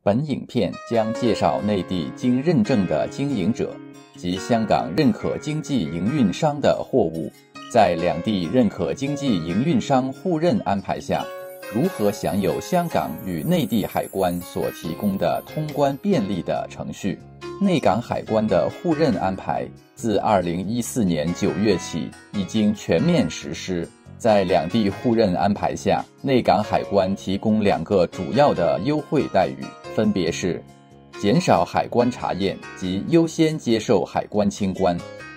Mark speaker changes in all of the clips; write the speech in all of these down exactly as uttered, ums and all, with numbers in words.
Speaker 1: 本影片将介绍内地经认证的经营者及香港认可经济营运商的货物，在两地认可经济营运商互认安排下，如何享有香港与内地海关所提供的通关便利的程序。内港海关的互认安排自二零一四年九月起已经全面实施。在两地互认安排下，内港海关提供两个主要的优惠待遇，分别是减少海关查验及优先接受海关清关。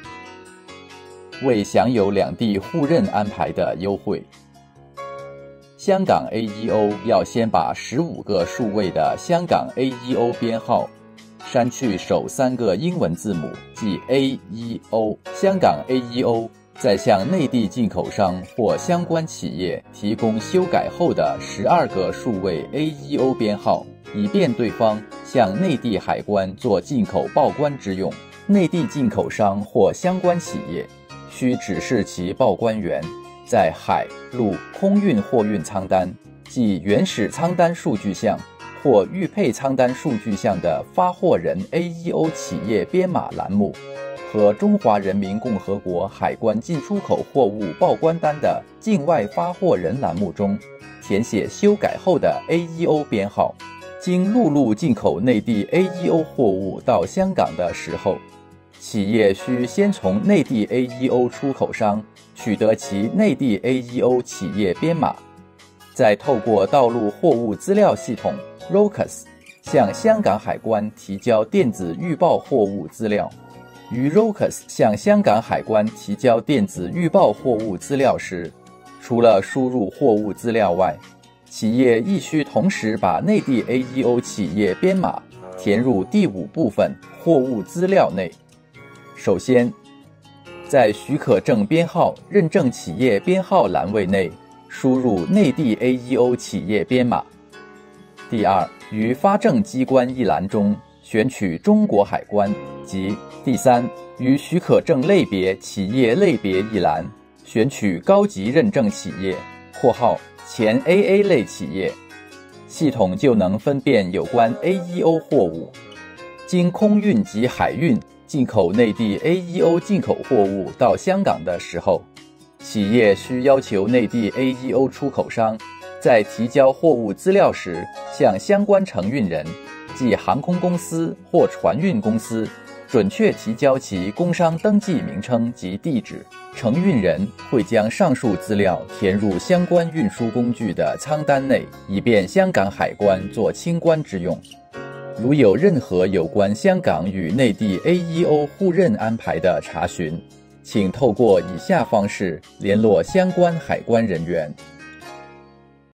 Speaker 1: 为享有两地互认安排的优惠，香港 A E O 要先把十五个数位的香港 A E O 编号删去首三个英文字母，即 A E O。 香港 A E O 再向内地进口商或相关企业提供修改后的十二个数位 A E O 编号，以便对方向内地海关做进口报关之用。内地进口商或相关企业需指示其报关员在海陆空运货运仓单，即原始仓单数据项或预配仓单数据项的发货人 A E O 企业编码栏目和中华人民共和国海关进出口货物报关单的境外发货人栏目中填写修改后的 A E O 编号。经陆路进口内地 A E O 货物到香港的时候，企业需先从内地 A E O 出口商取得其内地 A E O 企业编码，再透过道路货物资料系统 R O C A S 向香港海关提交电子预报货物资料。于 R O C A S 向香港海关提交电子预报货物资料时，除了输入货物资料外，企业亦需同时把内地 A E O 企业编码填入第五部分货物资料内。首先，在许可证编号认证企业编号栏位内输入内地 A E O 企业编码。第二，于发证机关一栏中选取中国海关及第三，于许可证类别企业类别一栏选取高级认证企业（括号前 A A 类企业），系统就能分辨有关 A E O 货物。经空运及海运进口内地 A E O 进口货物到香港的时候，企业需要求内地 A E O 出口商在提交货物资料时，向相关承运人，即航空公司或船运公司，准确提交其工商登记名称及地址。承运人会将上述资料填入相关运输工具的仓单内，以便香港海关做清关之用。如有任何有关香港与内地 A E O 互认安排的查询，请透过以下方式联络相关海关人员。